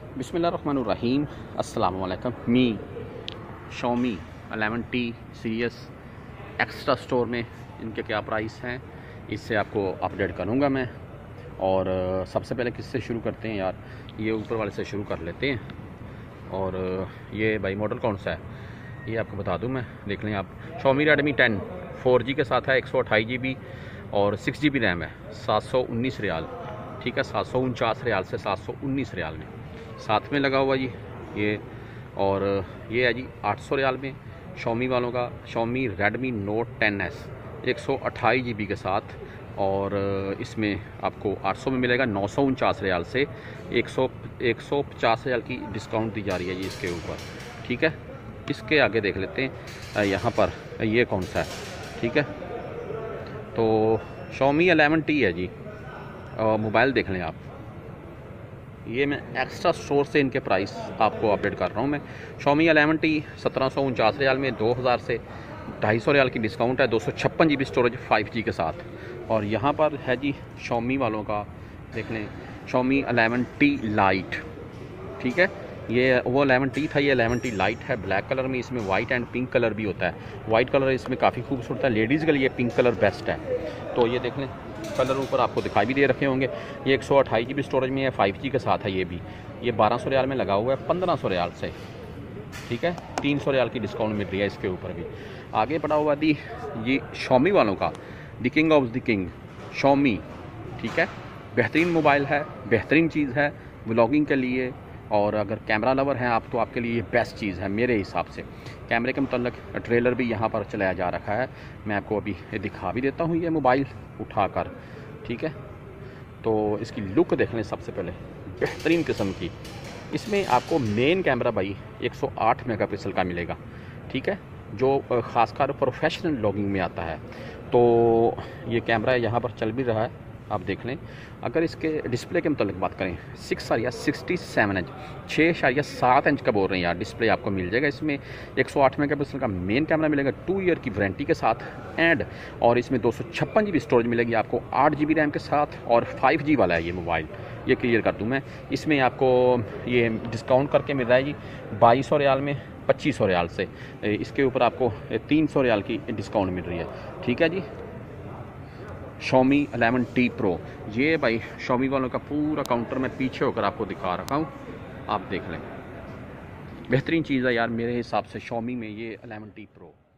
बिस्मिल्लाहिर्रहमानिर्रहीम। अस्सलाम वालेकुम। Mi Xiaomi 11T series extra store में इनके क्या प्राइस हैं, इससे आपको अपडेट करूंगा मैं। और सबसे पहले किससे शुरू करते हैं यार, ये ऊपर वाले से शुरू कर लेते हैं। और ये भाई मॉडल कौन सा है ये आपको बता दूं मैं, देख लें आप। Xiaomi Redmi 10 4G के साथ है, 128 GB और 6 GB रैम है, 719 रियाल। ठीक है, 749 रियाल से 719 रियाल में साथ में लगा हुआ जी ये। और ये है जी 800 रियाल में Xiaomi वालों का Xiaomi Redmi Note 10S 128 GB के साथ। और इसमें आपको 800 में मिलेगा 949 रियाल से 150 रियाल की डिस्काउंट दी जा रही है जी इसके ऊपर। ठीक है, इसके आगे देख लेते हैं यहाँ पर ये कौन सा है। ठीक है, तो Xiaomi 11T है जी, मोबाइल देख लें आप। ये मैं एक्स्ट्रा स्टोर से इनके प्राइस आपको अपडेट कर रहा हूँ मैं। Xiaomi 11T 1749 रियाल में 2000 से 250 रियाल की डिस्काउंट है, 256 GB स्टोरेज 5G के साथ। और यहाँ पर है जी Xiaomi वालों का, देख लें Xiaomi 11T लाइट। ठीक है, ये वो 11T था, ये 11T लाइट है ब्लैक कलर में। इसमें वाइट एंड पिंक कलर भी होता है। वाइट कलर इसमें काफ़ी खूबसूरत है, लेडीज़ के लिए पिंक कलर बेस्ट है। तो ये देख लें, कलर ऊपर आपको दिखाई भी दे रखे होंगे। ये 128 GB स्टोरेज में है, 5G के साथ है। ये भी ये 1200 रियाल में लगा हुआ है, 1500 रियाल से। ठीक है, 300 रियाल की डिस्काउंट मिल रही है इसके ऊपर भी। आगे पड़ा हुआ दी ये Xiaomi वालों का the king of the king Xiaomi। ठीक है, बेहतरीन मोबाइल है, बेहतरीन चीज़ है व्लॉगिंग के लिए। और अगर कैमरा लवर हैं आप तो आपके लिए ये बेस्ट चीज़ है मेरे हिसाब से। कैमरे के मतलब ट्रेलर भी यहाँ पर चलाया जा रखा है, मैं आपको अभी दिखा भी देता हूँ ये मोबाइल उठाकर। ठीक है, तो इसकी लुक देख लें सबसे पहले, बेहतरीन किस्म की। इसमें आपको मेन कैमरा भाई 108 मेगापिक्सल का मिलेगा। ठीक है, जो ख़ासकर प्रोफेशनल व्लॉगिंग में आता है। तो ये कैमरा यहाँ पर चल भी रहा है, आप देख लें। अगर इसके डिस्प्ले के मतलब बात करें 67 इंच 6.7 इंच का बोल रहे हैं यार डिस्प्ले आपको मिल जाएगा इसमें। 108 मेगापिक्सल का मेन कैमरा मिलेगा 2 ईयर की वारंटी के साथ एंड। और इसमें 256 GB स्टोरेज मिलेगी आपको 8 GB रैम के साथ। और 5G वाला है ये मोबाइल, ये क्लियर कर दूँ मैं। इसमें आपको ये डिस्काउंट करके मिल रहा है जी 2200 रियाल में 2500 रियाल से। इसके ऊपर आपको 300 रियाल की डिस्काउंट मिल रही है। ठीक है जी, Xiaomi 11T Pro। ये भाई Xiaomi वालों का पूरा काउंटर मैं पीछे होकर आपको दिखा रखा हूँ, आप देख लें। बेहतरीन चीज़ है यार मेरे हिसाब से Xiaomi में ये 11T Pro।